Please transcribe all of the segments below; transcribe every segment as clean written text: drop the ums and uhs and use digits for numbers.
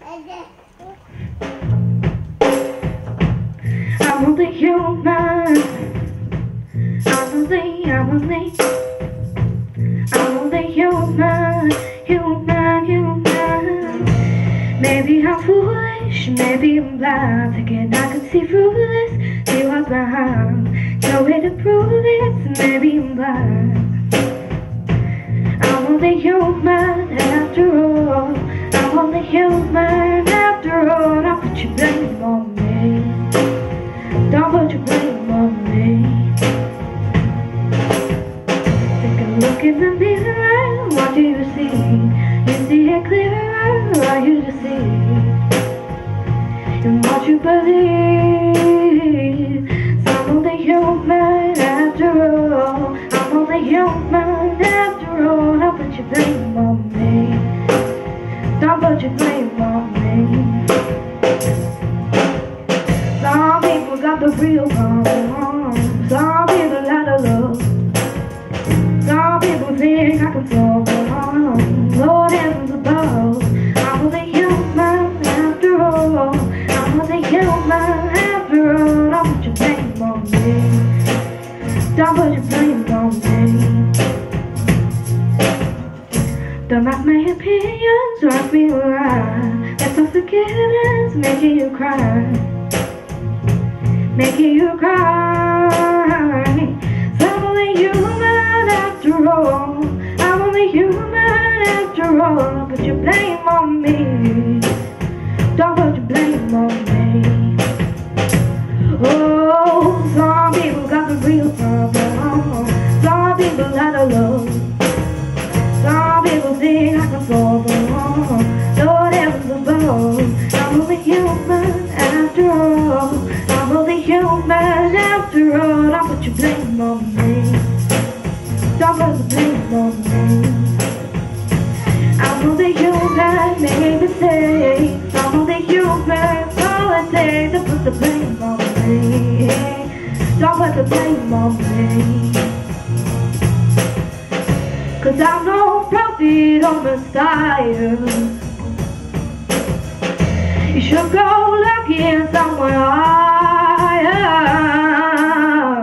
I'm only human. I'm only human. Maybe I'm foolish, maybe I'm blind, thinking I could see through this, see what's behind. No way to prove it, maybe I'm blind. I'm only human after all. I'm only human after all. Don't put your blame on me. Don't put your blame on me. Take a look in the mirror, what do you see? You see it clearer, or you deceive in what you believe. So I'm only human after all. I'm only human after all. Don't put your blame on me. Don't put your blame on me. Some people got the real problem. Some people out of love. Some people think I can solve them. Lord heavens above. I'm only human after all. I'm only human after all. Don't put your blame on me. Don't put your blame on me. Don't ask my opinions or ask me why. That's so forgiveness, making you cry. Making you cry. So I'm only human after all. I'm only human after all. Don't put your blame on me. Don't put your blame on me. Oh, some people got the real problem. Some people out of love. Some people think I can solve them. Lord heavens above. I'm only human after all. I'm only human after all. Don't put your blame on me. Don't put the blame on me. I'm only human, make mistakes. I'm only human, all it takes to put the blame on me. Don't put the blame on me. 'Cause I'm no prophet or Messiah. You should go looking somewhere higher.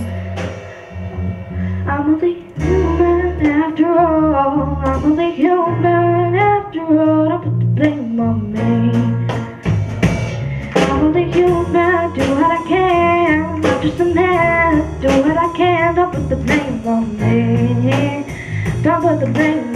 I'm only human after all. I'm only human after all. Don't put the blame on me. I'm only human, do what I can. I'm just a man, do what I can. Don't put the blame on me. Don't put the blame